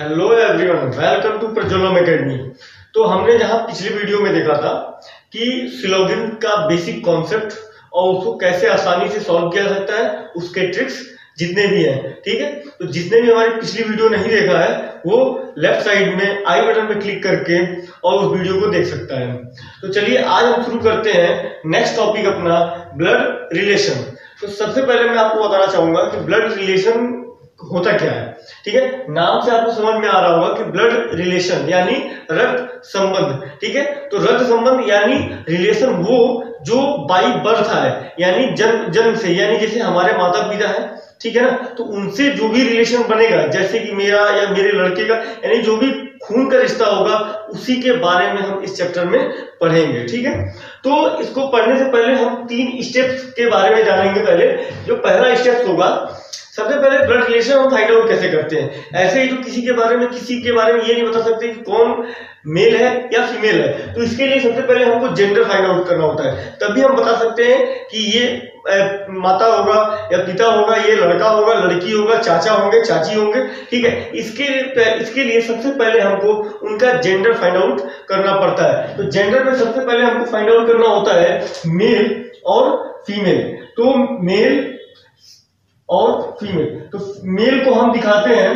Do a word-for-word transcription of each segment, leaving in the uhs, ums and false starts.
Hello everyone, welcome to Prajwalam academy. तो हमने जहां पिछली वीडियो में देखा था कि सिलोगिन का बेसिक कॉन्सेप्ट और उसको कैसे आसानी से सॉल्व किया सकता है, उसके ट्रिक्स जितने भी हैं, ठीक है। तो जिसने भी हमारी पिछली वीडियो नहीं देखा है वो लेफ्ट साइड में आई बटन पे क्लिक करके और उस वीडियो को देख सकता है। तो चलिए आज हम शुरू करते हैं नेक्स्ट टॉपिक अपना, ब्लड रिलेशन। तो सबसे पहले मैं आपको बताना चाहूंगा कि ब्लड रिलेशन होता क्या है, ठीक है। नाम से आपको समझ में आ रहा होगा कि ब्लड रिलेशन यानी रक्त संबंध, ठीक है। तो रक्त संबंध यानी रिलेशन वो जो बाई बर्थ है, यानी जन्म जन्म से, यानी जैसे हमारे माता पिता है, ठीक है ना, तो उनसे जो भी रिलेशन बनेगा, जैसे कि मेरा या मेरे लड़के का, यानी जो भी खून का रिश्ता होगा, उसी के बारे में हम इस चैप्टर में पढ़ेंगे, ठीक है। तो इसको पढ़ने से पहले हम तीन स्टेप्स के बारे में जानेंगे। पहले जो पहला स्टेप होगा, सबसे पहले ब्लड रिलेशन हम फाइंड आउट कैसे करते हैं। ऐसे ही तो किसी के बारे में किसी के बारे में ये नहीं बता सकते कि कौन मेल है या फीमेल है। तो इसके लिए सबसे पहले हमको जेंडर फाइंड आउट करना होता है, तभी हम बता सकते हैं कि ये ए, माता होगा या पिता होगा, ये लड़का होगा, लड़की होगा, चाचा होंगे, चाची होंगे, ठीक है। इसके इसके लिए सबसे पहले हमको उनका जेंडर फाइंड आउट करना पड़ता है। तो जेंडर में सबसे पहले हमको फाइंड आउट करना होता है मेल और फीमेल। तो मेल और फीमेल, तो मेल को हम दिखाते हैं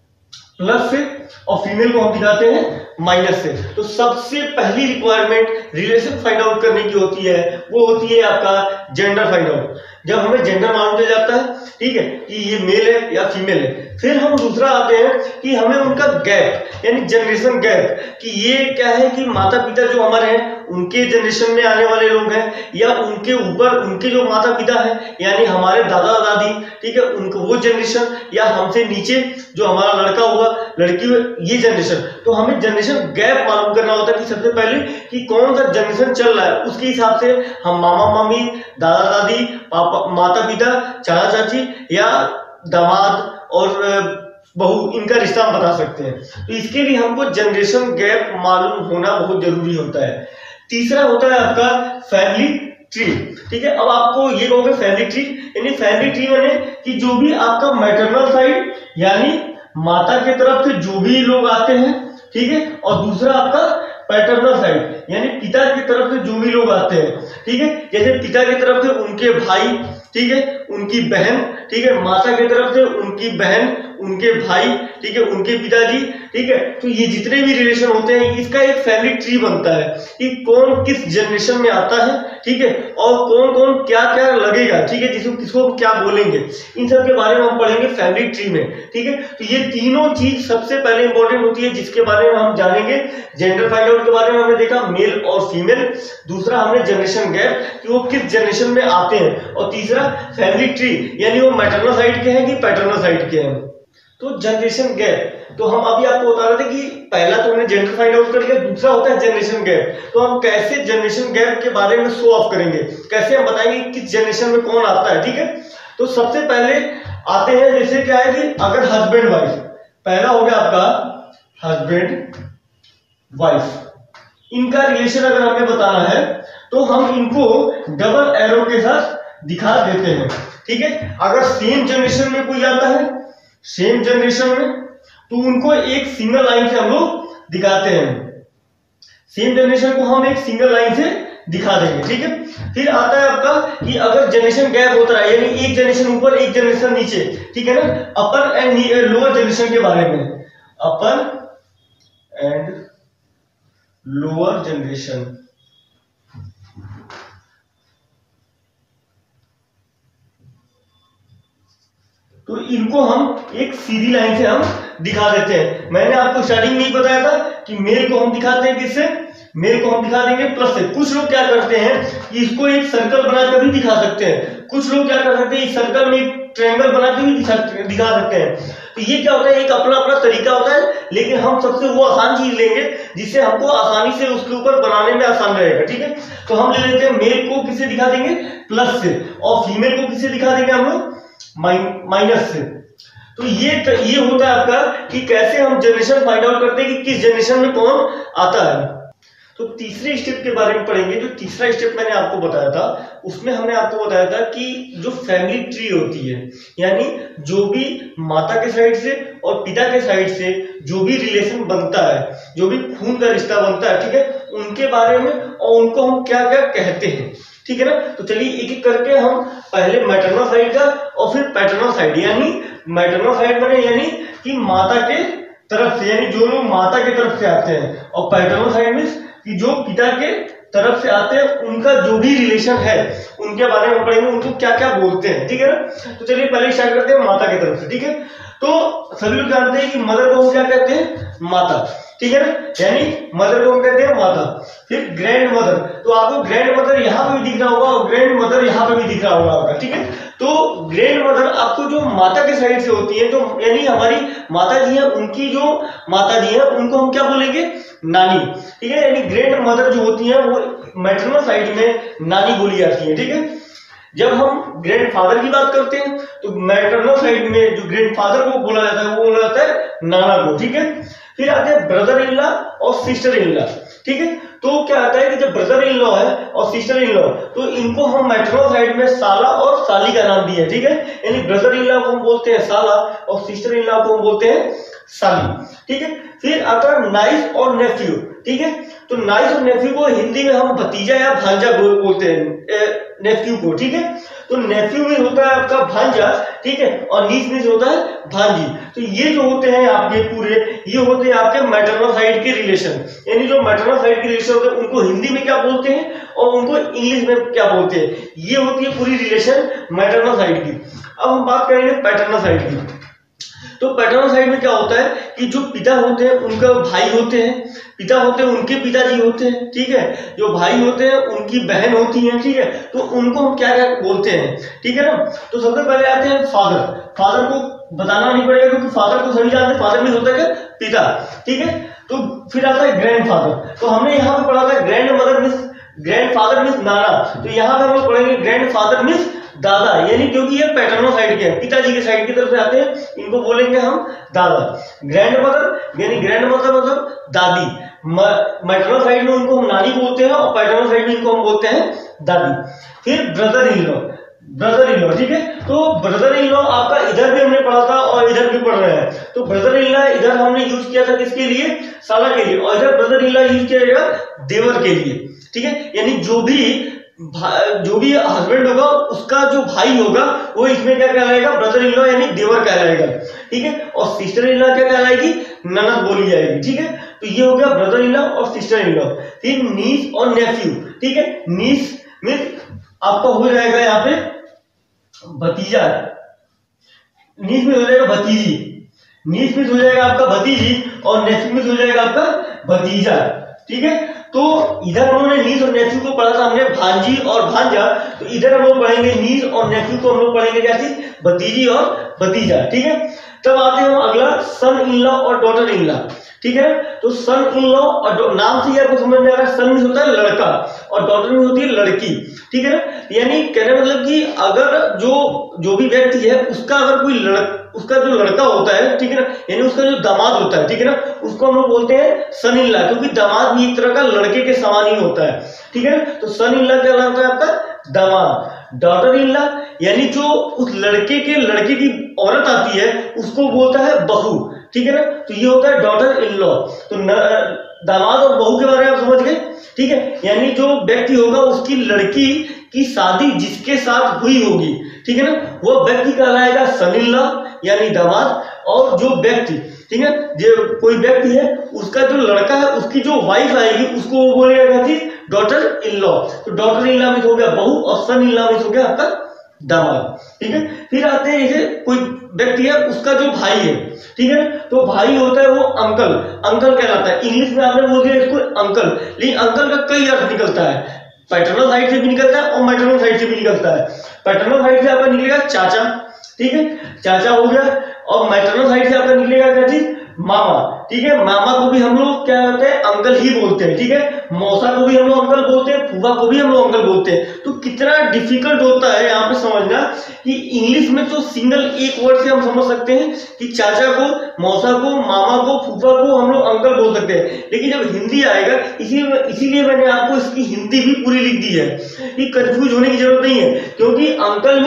प्लस से और फीमेल को हम दिखाते हैं माइनस से। तो सबसे पहली रिक्वायरमेंट रिलेशन फाइंड आउट करने की होती है, वो होती है आपका जेंडर फाइंड आउट। जब हमें जेंडर मालूम चल जाता है, ठीक है, कि ये मेल है या फीमेल है, फिर हम दूसरा आते हैं कि हमें उनका गैप यानी जनरेशन गैप, कि ये क्या है कि माता पिता जो हमारे हैं उनके जनरेशन में आने वाले लोग हैं या उनके ऊपर उनके जो माता पिता हैं यानी हमारे दादा दादी, ठीक है, उनको वो जनरेशन, या हमसे नीचे जो हमारा लड़का हुआ, लड़की हुआ, ये जनरेशन। तो हमें जनरेशन गैप मालूम करना होता है कि सबसे पहले कि कौन सा जनरेशन चल रहा है, उसके हिसाब से हम मामा मामी, दादा दादी, पापा, माता पिता, चाचा चाची या दामाद और बहू, इनका रिश्ता हम बता सकते हैं। तो इसके लिए हमको जनरेशन गैप मालूम होना बहुत जरूरी होता है। तीसरा होता है आपका फैमिली ट्री, ठीक है। अब आपको ये कहोगे फैमिली ट्री, यानी फैमिली ट्री माने कि जो भी आपका मैटरनल साइड यानी माता की तरफ से जो भी लोग आते हैं, ठीक है, और दूसरा आपका पैटर्नल साइड यानी पिता की तरफ से जो भी लोग आते हैं, ठीक है। जैसे पिता की तरफ से उनके भाई, ठीक है, उनकी बहन, ठीक है, माता की तरफ से उनकी बहन, उनके भाई, ठीक है, उनके पिताजी, ठीक है। तो ये जितने भी रिलेशन होते हैं इसका एक फैमिली ट्री बनता है कि कौन किस जनरेशन में आता है, ठीक है, और कौन कौन क्या क्या लगेगा, ठीक है, जिसको किसको क्या बोलेंगे, इन सब के बारे में हम पढ़ेंगे फैमिली ट्री में, ठीक है। तो ये तीनों चीज सबसे पहले इंपॉर्टेंट होती है, जिसके बारे में हम जानेंगे। जेंडर फाइंड आउट के बारे में हमने देखा, मेल और फीमेल। दूसरा हमने जनरेशन गैप कि वो किस जनरेशन में आते हैं, और तीसरा फैमिली ट्री यानी वो मैटरनल साइड के हैं कि पैटर्नल साइड के हैं। तो जनरेशन गैप, तो हम अभी आपको बता रहे थे कि पहला तो हमने जेंडर फाइंड आउट कर लिया, दूसरा होता है जनरेशन गैप। तो हम कैसे जनरेशन गैप के बारे में शो ऑफ करेंगे, कैसे हम बताएंगे किस जनरेशन में कौन आता है, ठीक है। तो सबसे पहले आते हैं, जैसे क्या है कि अगर हस्बैंड वाइफ, पहला हो गया आपका हस्बैंड वाइफ, इनका रिलेशन अगर हमें बताना है तो हम इनको डबल एरो के साथ दिखा देते हैं, ठीक है। अगर सेम जनरेशन में कोई आता है, सेम जनरेशन में, तो उनको एक सिंगल लाइन से हम लोग दिखाते हैं। सेम जनरेशन को हम एक सिंगल लाइन से दिखा देंगे, ठीक है। फिर आता है आपका कि अगर जनरेशन गैप होता है यानी एक जनरेशन ऊपर एक जनरेशन नीचे, ठीक है ना, अपर एंड लोअर जनरेशन के बारे में, अपर एंड लोअर जनरेशन, तो इनको हम एक सीधी लाइन से हम दिखा देते हैं। मैंने आपको स्टार्टिंग में ही बताया था कि मेल को हम दिखाते हैं किससे, मेल को हम दिखा देंगे प्लस से। कुछ लोग क्या करते हैं कि इसको एक सर्कल बनाकर भी दिखा सकते हैं, कुछ लोग क्या कर सकते हैं इस सर्कल में एक ट्रायंगल बना के भी दिखा सकते हैं। तो ये क्या होता है, एक अपना अपना तरीका होता है, लेकिन हम सबसे वो आसान चीज लेंगे जिससे हमको आसानी से उसके ऊपर बनाने में आसान रहेगा, ठीक है। तो हम ले लेते हैं मेल को किससे दिखा देंगे प्लस से, और फीमेल को किससे दिखा देंगे हम लोग माइनस से। तो ये ये होता है आपका कि कैसे हम जनरेशन फाइंड आउट करते हैं कि किस जनरेशन में कौन आता है। तो तीसरे स्टेप के बारे में पढ़ेंगे। जो तीसरा स्टेप मैंने आपको बताया था उसमें हमने आपको बताया था कि जो फैमिली ट्री होती है यानी जो भी माता के साइड से और पिता के साइड से जो भी रिलेशन बनता है, जो भी खून का रिश्ता बनता है, ठीक है, उनके बारे में और उनको हम क्या क्या कहते हैं, ठीक है ना। तो चलिए एक एक करके हम पहले मैटरनल साइड का और फिर पैटर्नल साइड, यानी मैटरनल साइड बने यानी कि माता के तरफ से, यानी जो लोग माता की तरफ से आते हैं, और पैटर्नल साइड मीन्स कि जो पिता के तरफ से आते हैं उनका जो भी रिलेशन है उनके बारे में पढ़ेंगे, उनको क्या क्या बोलते हैं, ठीक है ना। तो चलिए पहले स्टार्ट करते हैं माता की तरफ से, ठीक है। तो सभी लोग जानते हैं कि मदर को हम क्या कहते हैं, माता, ठीक है ना, यानी मदर को हम कहते हैं माता। फिर ग्रैंड मदर, तो आपको ग्रैंड मदर यहाँ पे भी दिख रहा होगा और ग्रैंड मदर यहाँ पे भी दिख रहा होगा आपका, ठीक है। तो ग्रैंड मदर आपको जो माता के साइड से होती है, जो यानी हमारी माता जी हैं, उनकी जो माता जी हैं उनको हम क्या बोलेंगे, नानी, ठीक है। यानी ग्रैंड मदर जो होती है वो मैटरनल साइड में नानी बोली जाती है, ठीक है। जब हम ग्रैंडफादर की बात करते हैं तो मैटरनल साइड में जो ग्रैंडफादर को बोला जाता है वो बोला जाता है नाना को, ठीक है। फिर आते हैं ब्रदर इन लॉ और सिस्टर इन लॉ, ठीक है। तो क्या आता है कि जब ब्रदर इन लॉ है और सिस्टर इन लॉ, तो इनको हम मैटरनल साइड में साला और साली का नाम दिया है, ठीक है। यानी ब्रदर इन लॉ को हम बोलते हैं साला और सिस्टर इन लॉ को हम बोलते हैं साली, ठीक है। फिर आता है नाइस और नेफ्यू, ठीक है। तो नाइस और नेफ्यू को हिंदी में हम भतीजा या भांजा बोलते हैं, नेफ्यू को, ठीक है। तो नेफ्यू में होता है आपका भांजा, ठीक है, और नीस में होता है भांजी। तो ये जो होते हैं आपके पूरे, ये होते हैं आपके मैटरनल साइड के रिलेशन, यानी जो मैटरनल साइड के रिलेशन होते हैं उनको हिंदी में क्या बोलते हैं और उनको इंग्लिश में क्या बोलते हैं, ये होती है पूरी रिलेशन मैटरनल साइड की। अब हम बात करेंगे पैटर्नल साइड की। तो पैटर्नल साइड में क्या होता है कि जो पिता होते हैं उनका भाई होते हैं, पिता होते हैं उनके पिताजी होते हैं, ठीक है। जो भाई होते हैं उनकी बहन होती है, ठीक है। तो उनको हम क्या क्या बोलते हैं, ठीक है ना। तो सबसे पहले आते हैं फादर। फादर को बताना नहीं पड़ेगा क्योंकि फादर को सभी जानते हैं, फादर में होता है क्या, पिता, ठीक है। तो फिर आता है ग्रैंड फादर। तो हमने यहाँ पे पढ़ा था grandmother means grandfather means नाना, तो यहाँ पे हम लोग पढ़ेंगे ग्रैंड फादर मीन्स दादा, यानी क्योंकि ये पैटर्नल साइड के हैं, पिताजी के साइड की तरफ से आते हैं, इनको बोलेंगे हम दादा। ग्रैंड मदर यानी ग्रैंड मदर मतलब दादी, मैटरनल साइड में उनको हम नानी बोलते हैं और पैटर्नल साइड में इनको हम बोलते हैं दादी। फिर brother in law, brother in law, ठीक है। तो ब्रदर इन लॉ आपका इधर भी हमने पढ़ा था और इधर भी पढ़ रहे हैं। तो ब्रदर इन लॉ इधर हमने यूज किया था किसके लिए, साला के लिए, और इधर ब्रदर इन लॉ यूज किया जाएगा देवर के लिए, ठीक है। यानी जो भी जो भी हस्बैंड होगा उसका जो भाई होगा वो इसमें क्या कहलाएगा, ब्रदर इन लॉ यानी देवर कहलाएगा, ठीक है। और सिस्टर इन लॉ क्या कहलाएगी, ननद बोली जाएगी, ठीक है। तो ये हो गया ब्रदर इन लॉ और सिस्टर इन लॉ। फिर नीस और नेफ्यू, ठीक है। नीस मीन्स आपका हो जाएगा यहाँ पे भतीजा, नीस में हो जाएगा भतीजी, नीस में हो जाएगा आपका भतीजी और नेफ्यू में हो जाएगा आपका भतीजा, ठीक है। तो इधर हम लोगों ने नीस और नेफ्यू को पढ़ा था हमने भांजी और भांजा, तो इधर हम लोग पढ़ेंगे नीस और नेफ्यू को हम लोग पढ़ेंगे क्या चीज, भतीजी और भतीजा, ठीक है। तब आते हैं हम अगला सन इन लॉ और डॉटर इन लॉ, ठीक है। तो सन इन लॉ और नाम से ही आपको समझ में आ रहा है, सन में होता है लड़का और डॉटर में होती है लड़की, ठीक है ना। यानी कहने मतलब कि अगर जो जो भी व्यक्ति है उसका अगर कोई लड़का उसका जो लड़का होता है, ठीक है ना, यानी उसका जो दामाद होता है, ठीक है ना, उसको हम लोग बोलते हैं सन इन लॉ, क्योंकि दामाद भी एक तरह का लड़के के समान ही होता है, ठीक है ना। तो सन इन लॉ क्या होता है आपका दामाद। डॉटर इन लॉ यानी जो उस लड़के के लड़के की औरत आती है उसको बोलता है बहू, ठीक है ना। तो ये होता है डॉटर इन लॉ। तो दामाद और बहू के बारे में आप समझ गए, ठीक है। यानी जो व्यक्ति होगा उसकी लड़की की शादी जिसके साथ हुई होगी, ठीक है ना, वो व्यक्ति कहलाएगा सन इन लॉ यानी दामाद। और जो व्यक्ति, ठीक है, जो कोई व्यक्ति है उसका जो लड़का है उसकी जो वाइफ आएगी उसको वो बोलेगा डॉटर इन लॉ। तो डॉटर इन लॉ में हो गया बहू और सन इन लॉ में हो गया आपका दामाद, ठीक है। फिर आते हैं जैसे कोई व्यक्ति है उसका जो भाई है, ठीक है, तो भाई होता है वो अंकल, अंकल कहलाता है। इंग्लिश में आपने बोल दिया इसको अंकल, लेकिन अंकल का कई अर्थ निकलता है, पैटर्नल साइड से भी निकलता है और मैटरनल साइड से भी निकलता है। पैटर्नल साइड से आपका निकलेगा चाचा, ठीक है, चाचा हो गया, और मैटरनल साइड से आपका निकलेगा क्या चीज, मामा, ठीक है। मामा को भी हम लोग क्या कहते हैं, अंकल ही बोलते हैं, ठीक है। मौसा को भी हम लोग अंकल बोलते हैं, फूफा को भी हम लोग अंकल बोलते हैं। तो कितना डिफिकल्ट होता है यहाँ पे समझना कि इंग्लिश में तो सिंगल एक वर्ड से हम समझ सकते हैं कि चाचा को, मौसा को, मामा को, फूफा को हम लोग अंकल बोल सकते हैं, लेकिन जब हिंदी आएगा इसीलिए इसीलिए मैंने आपको इसकी हिंदी भी पूरी लिख दी है कि कंफ्यूज होने की जरूरत नहीं है, क्योंकि अंकल मीन्स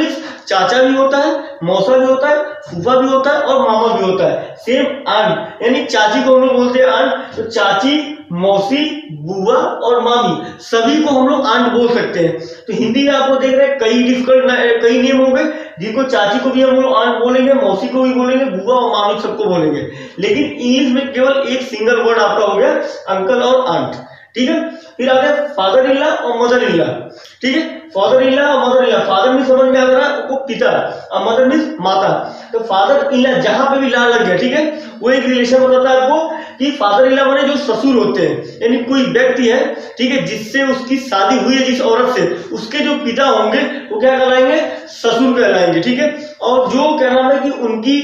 चाचा भी होता है, मौसा भी होता है, फूफा भी होता है और मामा भी होता है। सेम आंट, यानी चाची को हम लोग बोलते हैं आंट, तो चाची, मौसी, बुआ और मामी सभी को हम लोग आंट बोल सकते हैं। तो हिंदी में आपको देख रहे हैं कई डिफिकल्ट कई नेम हो गए, जिनको चाची को भी हम लोग आंट बोलेंगे, मौसी को भी बोलेंगे, बुआ और मामी सबको बोलेंगे। लेकिन इंग्लिश में केवल एक सिंगल वर्ड आपका हो गया अंकल और आंट, ठीक है। फिर आ गया फादर इन लॉ और मदर इन लॉ, ठीक है। फादर इन लॉ और मदर इन लॉ, फादर में समझ में आ रहा है वो पिता और मदर मीन्स माता। तो फादर इन लॉ जहां पे भी ला लग गया, ठीक है, वो एक रिलेशन बताता है आपको कि फादर इन लॉ माने जो ससुर होते हैं, यानी कोई व्यक्ति है, ठीक है, जिससे उसकी शादी हुई है जिस औरत से, उसके जो पिता होंगे वो क्या कहलाएंगे, ससुर कहलाएंगे, ठीक है। और जो क्या नाम है कि उनकी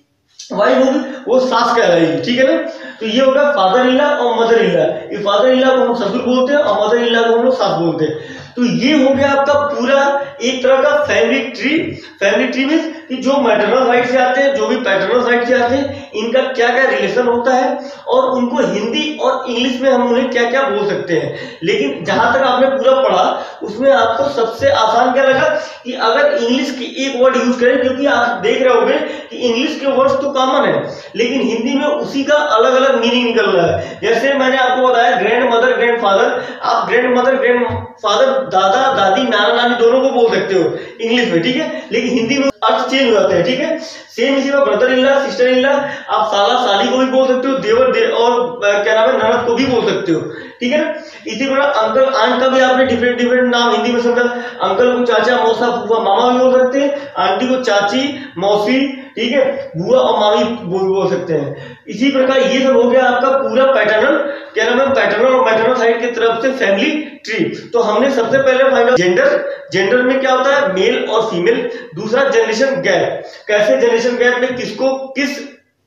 वाइफ होगी वो सास कहलाएगी, ठीक है ना। तो ये होगा फादर इन लॉ और मदर इन लॉ। ये फादर इन लॉ को हम ससुर बोलते हैं और मदर इन लॉ को हम लोग सास बोलते हैं। तो ये हो गया आपका पूरा एक तरह का family tree. Family tree means कि जो मैटरनल साइड से आते हैं, जो भी पैटर्नल साइड से आते हैं, इनका क्या क्या रिलेशन होता है और उनको हिंदी और इंग्लिश में हम उन्हें क्या क्या बोल सकते हैं। लेकिन जहां तक आपने पूरा पढ़ा उसमें आपको सबसे आसान क्या लगा कि अगर इंग्लिश की एक वर्ड यूज करें, क्योंकि आप देख रहे होंगे कि इंग्लिश के वर्ड्स तो कॉमन है लेकिन हिंदी में उसी का अलग अलग मीनिंग निकल रहा है। जैसे मैंने आपको बताया ग्रैंड मदर, ग्रैंड फादर, आप ग्रैंड मदर, ग्रैंड फादर, दादा दादी, नाना नानी दोनों को बोल सकते हो इंग्लिश में, ठीक है। लेकिन हिंदी में अर्थ चेंज हो जाते हैं, ठीक है। सेम इसी में brother in law, sister in law, आप साला साली को भी बोल सकते हो, देवर दे, और क्या नाम है ननद को भी बोल सकते हो, ठीक है ना। इसी तरह अंकल आंट का भी आपने डिफरेंट डिफरेंट नाम हिंदी में समझा। अंकल को चाचा, मौसा, फूफा, मामा भी बोल सकते हैं, आंटी को चाची, मौसी, ठीक है, बुआ और मामी वो भी बोल सकते हैं। इसी प्रकार ये सब हो गया आपका पूरा पैटर्नल, क्या नाम है, पैटर्नल और मैटरनल साइड की तरफ से फैमिली ट्री। तो हमने सबसे पहले फाइंड आउट जेंडर। जेंडर में क्या होता है, मेल और फीमेल। दूसरा जनरेशन गैप, कैसे जनरेशन गैप में किसको किस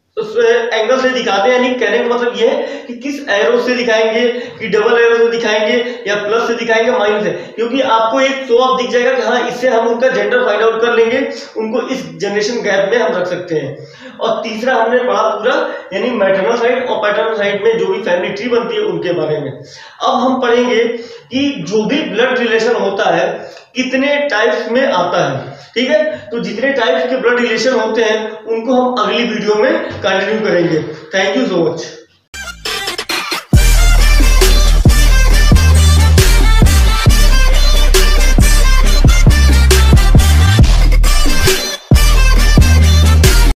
एंगल से दिखाते हैं, यानी कहने का मतलब ये है कि किस एरो से दिखाएंगे, कि डबल एरो से दिखाएंगे या प्लस से दिखाएंगे, माइनस से, क्योंकि आपको एक शो ऑफ दिख जाएगा कि हाँ इससे हम उनका जेंडर फाइंड आउट कर लेंगे, उनको इस जनरेशन गैप में हम रख सकते हैं। और तीसरा हमने पढ़ा पूरा यानी मैटरनल साइड और पैटर्नल साइड में जो भी फैमिली ट्री बनती है उनके बारे में। अब हम पढ़ेंगे कि जो भी ब्लड रिलेशन होता है कितने टाइप्स में आता है, ठीक है। तो जितने टाइप्स के ब्लड रिलेशन होते हैं उनको हम अगली वीडियो में कंटिन्यू करेंगे। Thank you so much.